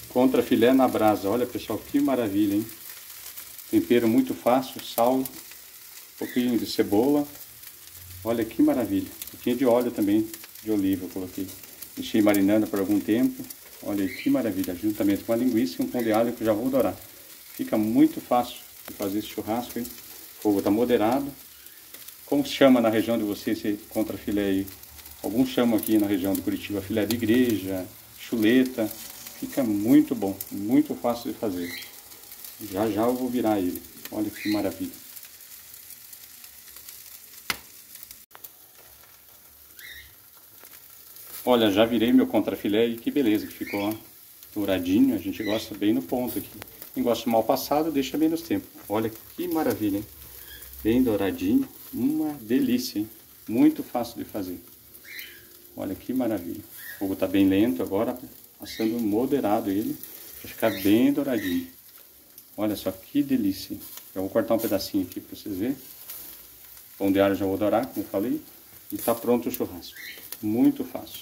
Contra filé na brasa. Olha, pessoal, que maravilha, hein? Tempero muito fácil, sal, um pouquinho de cebola. Olha que maravilha. Um pouquinho de óleo também, de oliva eu coloquei. Deixei marinando por algum tempo. Olha que maravilha. Juntamente com a linguiça e um pão de alho que eu já vou dourar. Fica muito fácil de fazer esse churrasco, hein? O fogo está moderado. Como se chama na região de vocês esse contra filé aí? Alguns chamam aqui na região de Curitiba filé de igreja, chuleta. Fica muito bom, muito fácil de fazer. Já já eu vou virar ele. Olha que maravilha. Olha, já virei meu contrafilé e que beleza que ficou, ó, douradinho. A gente gosta bem no ponto aqui. Quem gosta mal passado, deixa menos tempo. Olha que maravilha, hein? Bem douradinho. Uma delícia, hein? Muito fácil de fazer. Olha que maravilha. O fogo está bem lento agora, assando moderado ele, para ficar bem douradinho. Olha só que delícia, hein? Já vou cortar um pedacinho aqui para vocês verem. Pão de alho já vou dourar, como eu falei. E está pronto o churrasco. Muito fácil.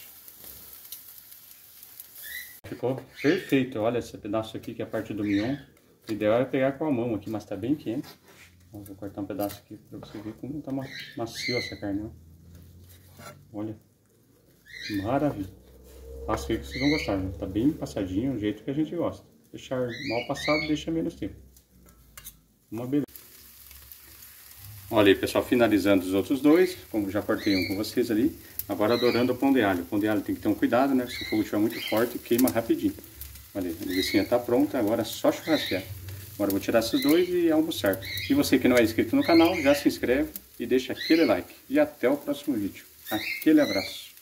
Ficou perfeito. Olha esse pedaço aqui que é a parte do mignon. O ideal é pegar com a mão aqui, mas está bem quente. Vou cortar um pedaço aqui para você ver como está macio essa carne. Ó. Olha. Maravilha. Faça aí que vocês vão gostar, né? Tá bem passadinho, do jeito que a gente gosta. Deixar mal passado, deixa menos tempo. Uma beleza. Olha aí, pessoal, finalizando os outros dois, como já cortei um com vocês ali. Agora dourando o pão de alho. O pão de alho tem que ter um cuidado, né? Se o fogo estiver muito forte, queima rapidinho. Olha aí, a linguiça tá pronta, agora é só churrasquear. Agora eu vou tirar esses dois e almoçar. E você que não é inscrito no canal, já se inscreve e deixa aquele like. E até o próximo vídeo. Aquele abraço.